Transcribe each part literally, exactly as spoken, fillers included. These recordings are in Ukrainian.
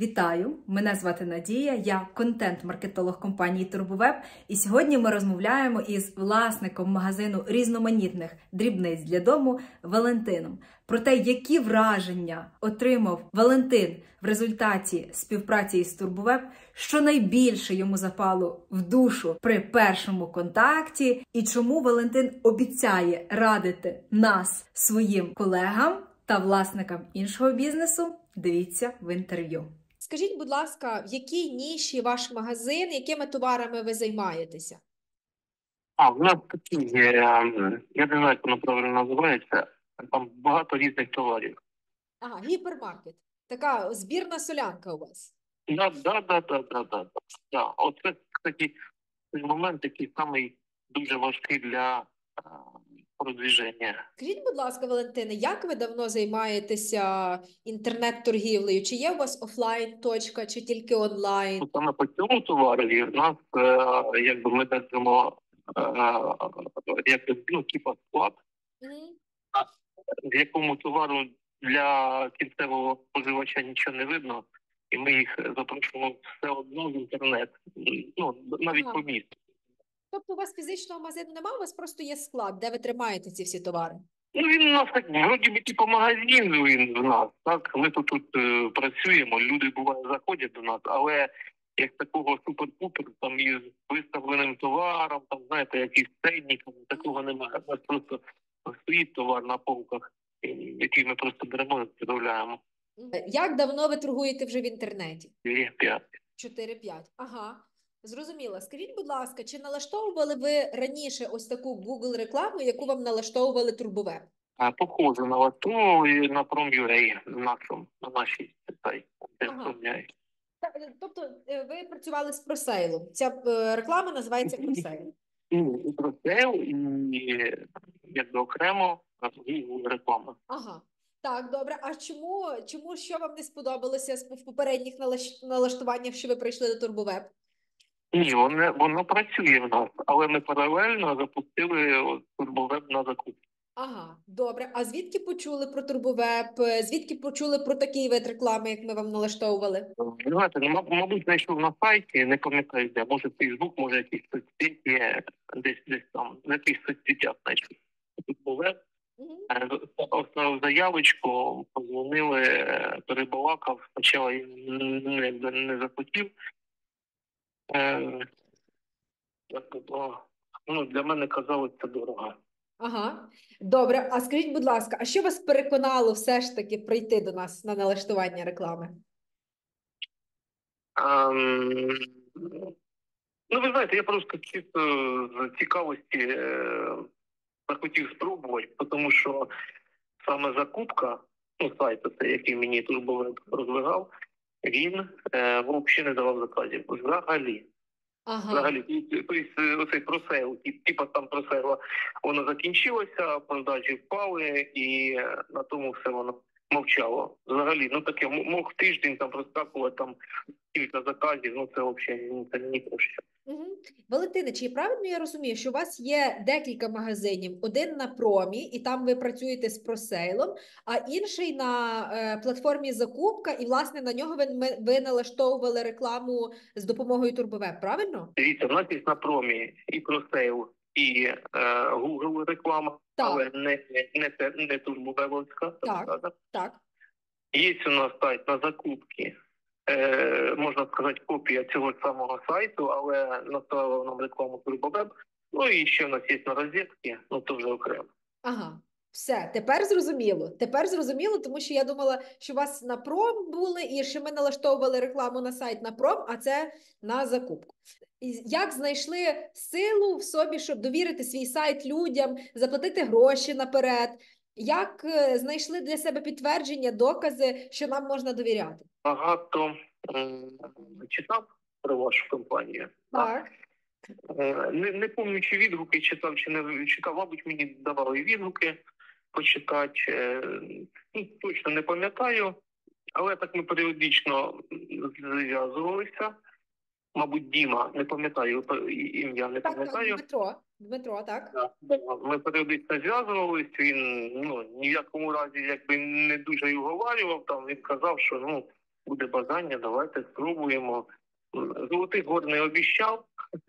Вітаю! Мене звати Надія, я контент-маркетолог компанії Турбовеб, і сьогодні ми розмовляємо із власником магазину різноманітних дрібниць для дому Валентином про те, які враження отримав Валентин в результаті співпраці із Турбовеб, що найбільше йому запало в душу при першому контакті, і чому Валентин обіцяє радити нас своїм колегам та власникам іншого бізнесу. Дивіться в інтерв'ю. Скажіть, будь ласка, в якій ніші ваш магазин, якими товарами ви займаєтеся? А, в нас такі є, ем, я не знаю, як воно правильно називається, там багато різних товарів. Ага, гіпермаркет. Така збірна солянка у вас. Да, да, да, да, да, да, да. Оце, кстати, той момент, який самий дуже важкий для е, продвіження. Скажіть, будь ласка, Валентине, як ви давно займаєтеся інтернет-торгівлею? Чи є у вас офлайн-точка, чи тільки онлайн? От саме по цьому товарові в нас, е, якби ми держимо, е, як, ну, типа склад, Угу. в якому товару для кінцевого споживача нічого не видно, і ми їх запрошуємо все одно в інтернет, ну, навіть Ага. по місту. Тобто у вас фізичного магазину немає, у вас просто є склад, де ви тримаєте ці всі товари? Ну, він у нас так, вроді би, типу, магазин він в нас, так? Ми тут, тут е, працюємо, люди, буває, заходять до нас, але як такого супер-пупер, там, із виставленим товаром, там, знаєте, якісь ценниками, такого немає. У нас просто стоїть товар на полках, який ми просто беремо і відправляємо. Як давно ви торгуєте вже в інтернеті? Дві-п'ять. чотири-п'ять. Ага. Зрозуміло. Скажіть, будь ласка, чи налаштовували ви раніше ось таку Google рекламу, яку вам налаштовували Турбовеб? А, похоже на Лату і на Prom.ua, нашому, на нашій сайті. Ага. Тобто е, ви працювали з просейлом. Ця е, реклама називається просейл. І просейл, і якби окремо Google реклама. Ага. Так, добре. А чому, чому що вам не сподобалося в попередніх налаш- налаштуваннях, що ви прийшли до Турбовеб? Ні, воно, воно працює в нас, але ми паралельно запустили Турбовеб на закупку. Ага, добре. А звідки почули про Турбовеб? Звідки почули про такий вид реклами, як ми вам налаштовували? Знаєте, ну, маб- мабуть, знайшов на сайті, не пам'ятаю де, може Фейсбук, може якісь соцсеті, десь, десь там, в якихось соцсетях знайшов Турбовеб. Угу. Оставив заявочку, позвонили, перебалакав, спочатку я не, не, не захотів. Е, як було, ну, для мене казалось, це дорого. Ага, добре. А скажіть, будь ласка, а що вас переконало все ж таки прийти до нас на налаштування реклами? Ем, ну, ви знаєте, я просто чисто з цікавості е, захотів спробувати, тому що саме закупка, ну, сайту, це, який мені Турбовеб розвивав, він е, взагалі не давав заказів. Взагалі. Ага. Взагалі, тобто оцей просейл, типа там просейла, воно закінчилося, продажі впали, і на тому все воно мовчало. Взагалі, ну таке, мог тиждень там проскакувати, там кілька заказів, ну це взагалі, ну, це ні про що. Угу. Валентине, чи правильно я розумію, що у вас є декілька магазинів, один на промі, і там ви працюєте з просейлом, а інший на е, платформі закупка, і, власне, на нього ви, ми- ви налаштовували рекламу з допомогою Турбовеб, правильно? Дивіться, в нас є на промі і просейл, і е, Google реклама, Так. але не, не, не, не турбовебовська. Так. Так. Є у нас сайт на закупки. Е, можна сказати, копія цього ж самого сайту, але наставила нам рекламу Турбовеб. Ну і ще в нас є на розетки, ну то вже окремо. Ага, все, тепер зрозуміло. Тепер зрозуміло, тому що я думала, що у вас на пром були, і що ми налаштовували рекламу на сайт на пром, а це на закупку. І як знайшли силу в собі, щоб довірити свій сайт людям, заплатити гроші наперед? Як е, знайшли для себе підтвердження, докази, що нам можна довіряти? Багато м, читав про вашу компанію. Так. Е, Не, не пам'ятаю, чи відгуки читав, чи не читав. Мабуть, мені давали відгуки почитати. Е, Ну, точно не пам'ятаю, але так ми періодично зв'язувалися. Мабуть, Діма, не пам'ятаю ім'я, не Так, так, пам'ятаю. Дмитро. Дмитро, так? Да, да. Ми періодично зв'язувалися, він, ну, ні в якому разі якби не дуже й уговарював, там він казав, що, ну, буде бажання, давайте спробуємо. Золотих гор не обіщав,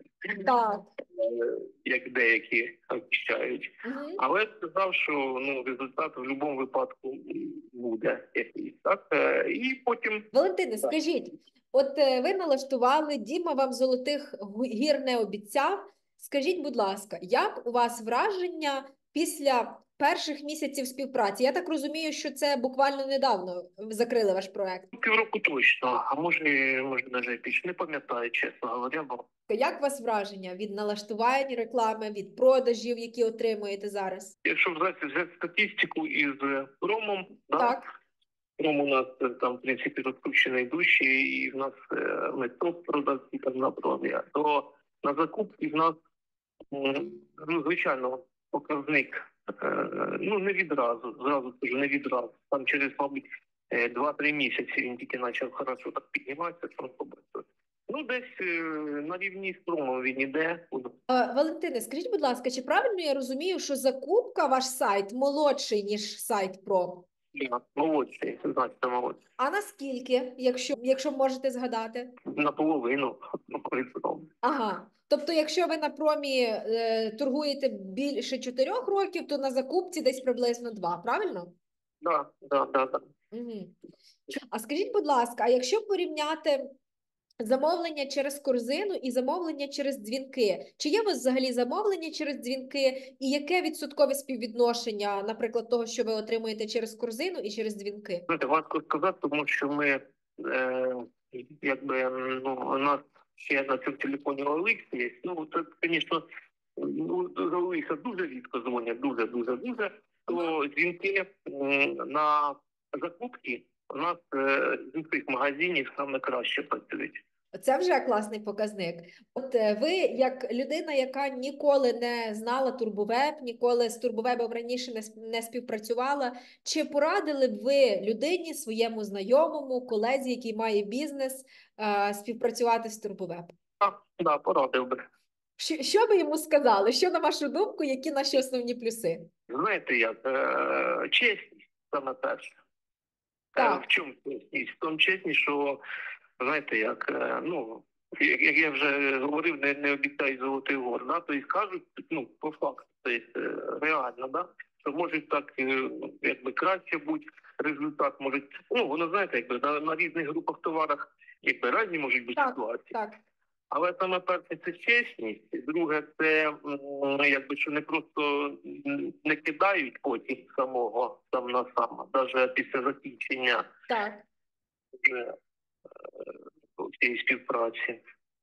Так. е, як деякі обіщають. Угу. Але сказав, що ну, результат в будь-якому випадку буде якийсь. Так? Е, І потім Валентине, скажіть, от е, ви налаштували, Діма вам золотих гу- гір не обіцяв. Скажіть, будь ласка, як у вас враження після перших місяців співпраці? Я так розумію, що це буквально недавно закрили ваш проект. півроку точно, а може, може навіть більше, не пам'ятаю, чесно говоря, бо Як у вас враження від налаштування реклами, від продажів, які отримуєте зараз? якщо взяти, взяти статистику із е, промом, да, Так, пром у нас е, там, в принципі, розкручений душі, і в нас е, ми топ-продавці там на промі, то на закупці в нас, м, ну, звичайно, показник, е, ну, не відразу, зразу скажу, не відразу. Там через, мабуть, е, два-три місяці він тільки почав хорошо так підніматися, там побачив. Ну, десь е, на рівні з промом він іде. Е, Валентине, скажіть, будь ласка, чи правильно я розумію, що закупка ваш сайт молодший, ніж сайт Пром? Я молодший, значить, молодший. А наскільки, якщо, якщо можете згадати? Наполовину. Пром. Ага. Тобто, якщо ви на промі е, торгуєте більше чотирьох років, то на закупці десь приблизно два, правильно? Да, да, да, да. Угу. А скажіть, будь ласка, а якщо порівняти замовлення через корзину і замовлення через дзвінки, чи є у вас взагалі замовлення через дзвінки, і яке відсоткове співвідношення, наприклад, того, що ви отримуєте через корзину і через дзвінки? Знаєте, важко сказати, тому що ми, е, якби, ну, у нас ще на цьому телефоні Олекс є. Ну, це, звісно, ну, з Олекса дуже рідко дзвонять, дуже, дуже, дуже. То дзвінки м, на закупки у нас е, з цих магазинів саме краще працюють. Це вже класний показник. От е, ви, як людина, яка ніколи не знала Турбовеб, ніколи з Турбовебом раніше не, сп- не співпрацювала, чи порадили б ви людині, своєму знайомому, колезі, який має бізнес, е, співпрацювати з Турбовеб? Так, да, порадив би. Що, що ви йому сказали? Що, на вашу думку, які наші основні плюси? Знаєте як, е, чесність саме перше. Так. Е, В чому чесність? В тому чесність, що, знаєте як, е, ну, як як я вже говорив, не, не обіцяють золотий гор, да? Тобто кажуть, ну, по факту, тобто, е, реально, да? Що може так, е, якби краще бути, результат може, ну, воно, знаєте, якби на, на різних групах товарах, якби різні можуть бути Так, ситуації. Так. Але саме перше це чесність, друге це м, якби що не просто м, не кидають потім самого сам на сам, навіть після закінчення Так. вже е, цієї співпраці.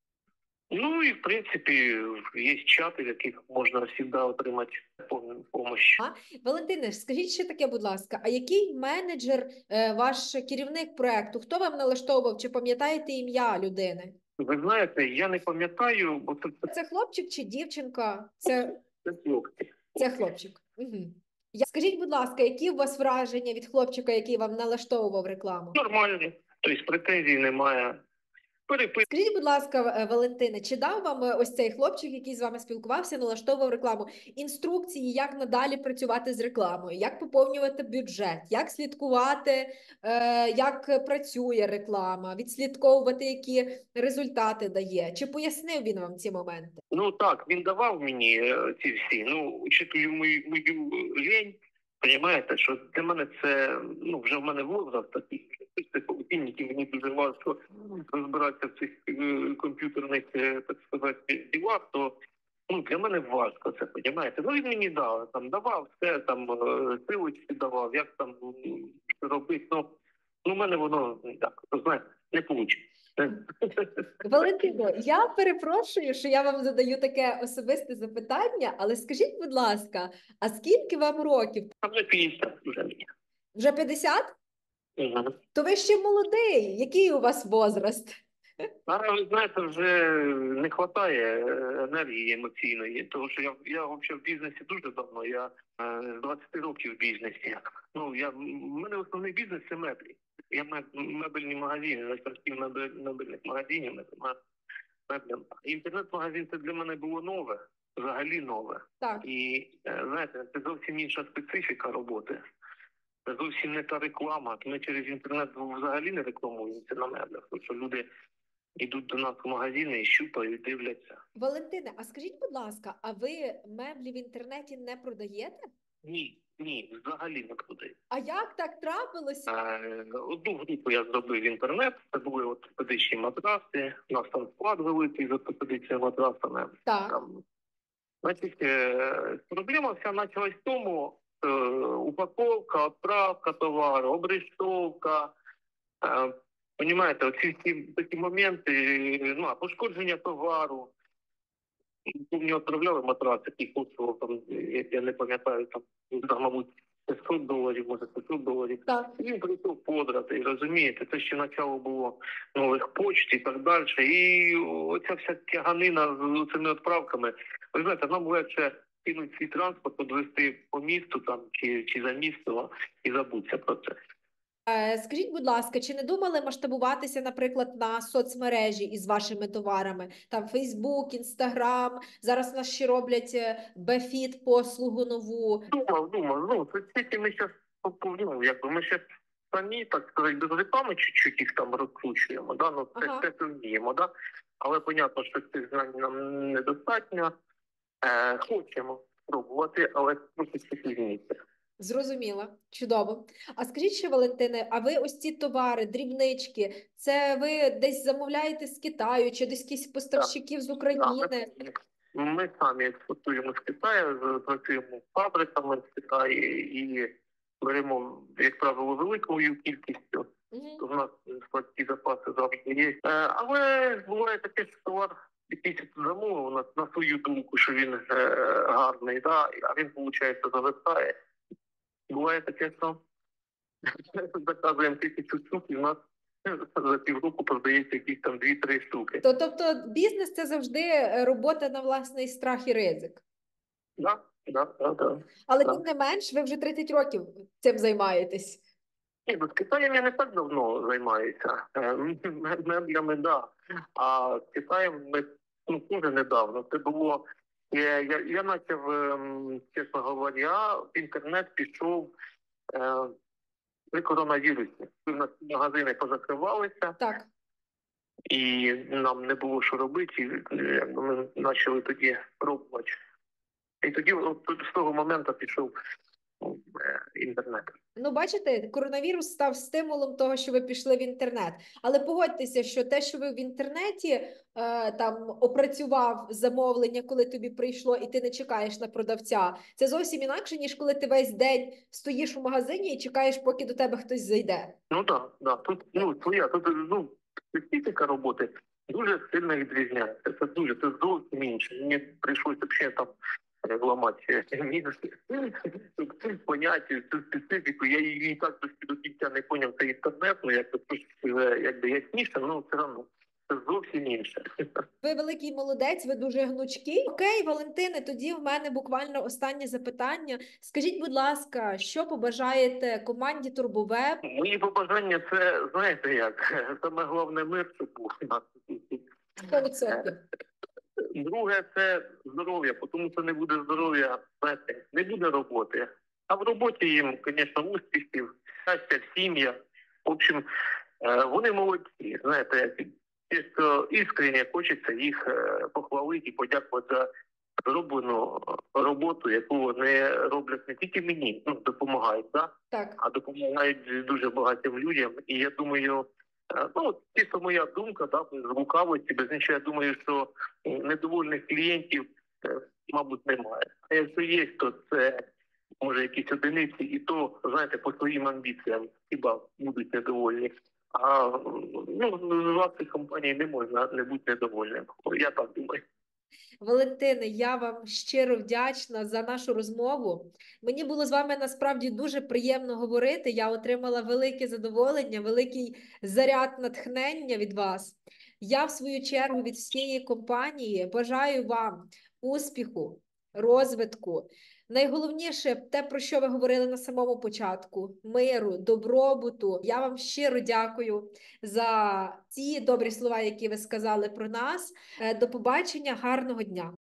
Ну і в принципі є чати, в яких можна завжди отримати допомогу. Валентине, скажіть ще таке, будь ласка, а який менеджер, е, ваш керівник проекту, хто вам налаштовував, чи пам'ятаєте ім'я людини? Ви знаєте, я не пам'ятаю, бо це, це, Це хлопчик чи дівчинка? Це, це хлопці. це хлопчик. Угу. Я... Скажіть, будь ласка, які у вас враження від хлопчика, який вам налаштовував рекламу? Нормальні, тобто претензій немає. Перепис. Скажіть, будь ласка, е, Валентине, чи дав вам е, ось цей хлопчик, який з вами спілкувався, налаштовував рекламу, інструкції, як надалі працювати з рекламою, як поповнювати бюджет, як слідкувати, е, як працює реклама, відслідковувати, які результати дає? Чи пояснив він вам ці моменти? Ну так, він давав мені е, ці всі. Ну, учитую мою, мою лень, розумієте, що для мене це, ну, вже в мене возраст такий, що це політинники, мені дуже важко розбиратися в цих е, комп'ютерних, е, так сказати, ділах, то ну, для мене важко це, розумієте. Ну, він мені дав, там, давав все, там, е, силочки давав, як там м, що робити, ну, ну, в мене воно, так, знаєте, не вийде. Валентино, я перепрошую, що я вам задаю таке особисте запитання, але скажіть, будь ласка, а скільки вам років? А вже п'ятдесят вже мені. Вже п'ятдесят? Угу. То ви ще молодий. Який у вас возраст? А ви знаєте, вже не вистачає енергії емоційної, тому що я, я взагалі в бізнесі дуже давно, я е, з двадцяти років в бізнесі. Ну, я, в мене основний бізнес – це меблі. Я меб, мебельні магазини, найперші мебель, мебельних магазинів, меблям. Інтернет-магазин – це для мене було нове, взагалі нове. Так. І, е, знаєте, це зовсім інша специфіка роботи. Це зовсім не та реклама. Ми через інтернет взагалі не рекламуємося на меблях, тому що люди йдуть до нас в магазини і щупають, дивляться. Валентине, а скажіть, будь ласка, а ви меблі в інтернеті не продаєте? Ні, ні, взагалі не продаю. А як так трапилося? Е, Одну групу я зробив в інтернет, це були ортопедичні матраси, у нас там склад великий з ортопедичними матрасами. Так. Там, значить, е, проблема вся почалась в тому, е, упаковка, відправка товару, обрисовка, е, понімаєте, оці всі такі моменти, ну, а пошкодження товару. Мені відправляли матрас, який коштував, там, я, я не пам'ятаю, там, там, мабуть, п'ятсот доларів, може п'ятсот доларів. Так. Він прийшов подратий, розумієте, це ще начало було нових почт і так далі. І оця вся тяганина з цими відправками. Ви знаєте, нам легше кинуть свій транспорт, підвести по місту там, чи, чи за місто і забутися про це. Е, Скажіть, будь ласка, чи не думали масштабуватися, наприклад, на соцмережі із вашими товарами? Там Фейсбук, Інстаграм, зараз у нас ще роблять Бефіт послугу нову. Думав, думав, ну, це тільки ми зараз, ну, якби ми ще самі, так сказати, без реклами чуть-чуть їх там розкручуємо, да? Ну, це, Ага. це, це вміємо, да? Але, понятно, що цих знань нам недостатньо. Е, хочемо спробувати, але трошки пізніше. Зрозуміла, чудово. А скажіть ще, Валентине, а ви ось ці товари, дрібнички, це ви десь замовляєте з Китаю, чи десь якісь поставщиків з Да, України? ми, ми самі експортуємо з Китаю, з- працюємо з фабриками з Китаю і беремо, як правило, великою кількістю. Мгм. У нас складські запаси завжди є. Е, але буває таке, що товар якийсь замовив на, на свою думку, що він е, гарний, да, а він, виходить, зависає. Буває таке, що заказуємо тисячу штук, і в нас за півроку продається якісь там дві-три штуки. То, тобто бізнес – це завжди е, робота на власний страх і ризик. Да, да, да, да. Але Так. тим не менш, ви вже тридцять років цим займаєтесь. Ні, ну, з Китаєм я не так давно займаюся. Е, м- Меблями, да. А з Китаєм ми ну, дуже недавно. Це було. Я, я, я почав, ем, чесно говоря, в інтернет пішов е, при коронавірусі. У нас магазини позакривалися, Так. і нам не було що робити. І е, ми почали тоді пробувати. І тоді от, з того моменту пішов е, інтернет. Ну, бачите, коронавірус став стимулом того, що ви пішли в інтернет. Але погодьтеся, що те, що ви в інтернеті е, там опрацював замовлення, коли тобі прийшло, і ти не чекаєш на продавця, це зовсім інакше, ніж коли ти весь день стоїш у магазині і чекаєш, поки до тебе хтось зайде. Ну так, да, да. Тут ну твоя, тут ну специфіка роботи дуже сильно відрізняється. Це дуже це зовсім інше. Мені прийшлося взагалі там е, ламати мінуси, поняття, цю специфіку. Я її і так до кінця не поняв, це інтернет, ну якби трошки е, якби ясніше, ну все одно це зовсім інше. Ви великий молодець, ви дуже гнучкий. Окей, Валентине, тоді в мене буквально останнє запитання. Скажіть, будь ласка, що побажаєте команді Турбовеб? Мої побажання це, знаєте як, саме головне мир, щоб був у нас. сто відсотків. Друге – це здоров'я, тому що не буде здоров'я, знаєте, не буде роботи. А в роботі їм, звісно, успіхів, щастя в сім'ях. В общем, е, вони молодці, знаєте, чисто іскренне хочеться їх е, похвалити і подякувати за зроблену роботу, яку вони роблять не тільки мені, ну, допомагають, да? Так. а допомагають дуже багатьом людям. І я думаю, е, ну, чисто моя думка, да, без лукавості, без нічого, я думаю, що недовольних клієнтів, е, мабуть, немає. А якщо є, то це, може, якісь одиниці, і то, знаєте, по своїм амбіціям хіба будуть недовольні. А ну, з власних компаній не можна не бути недовольним. Я так думаю. Валентине, я вам щиро вдячна за нашу розмову. Мені було з вами насправді дуже приємно говорити. Я отримала велике задоволення, великий заряд натхнення від вас. Я, в свою чергу, від всієї компанії бажаю вам успіху, розвитку. Найголовніше те, про що ви говорили на самому початку – миру, добробуту. Я вам щиро дякую за ті добрі слова, які ви сказали про нас. Е, До побачення, гарного дня!